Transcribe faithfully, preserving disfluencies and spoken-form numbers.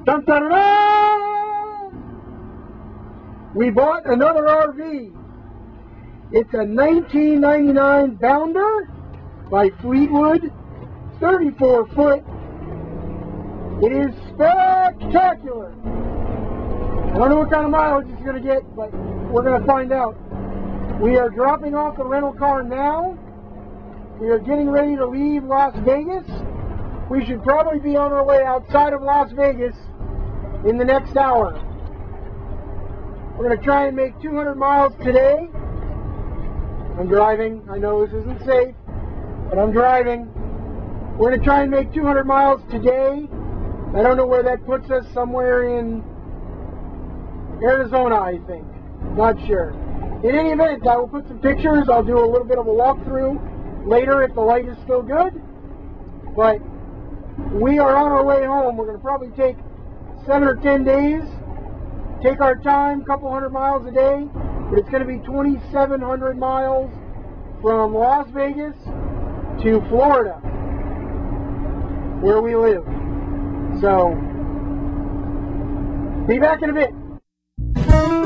Dun, dun, dun, dun! We bought another R V. It's a nineteen ninety-nine Bounder by Fleetwood, thirty-four foot. It is spectacular. I don't know what kind of mileage it's going to get, but we're going to find out. We are dropping off the rental car now. We are getting ready to leave Las Vegas. We should probably be on our way outside of Las Vegas in the next hour. We're going to try and make two hundred miles today. I'm driving. I know this isn't safe, but I'm driving. We're going to try and make two hundred miles today. I don't know where that puts us, somewhere in Arizona, I think. Not sure. In any event, I will put some pictures. I'll do a little bit of a walkthrough later if the light is still good. But we are on our way home. We're going to probably take seven or ten days. Take our time, a couple hundred miles a day. But it's going to be twenty-seven hundred miles from Las Vegas to Florida, where we live. So, be back in a bit.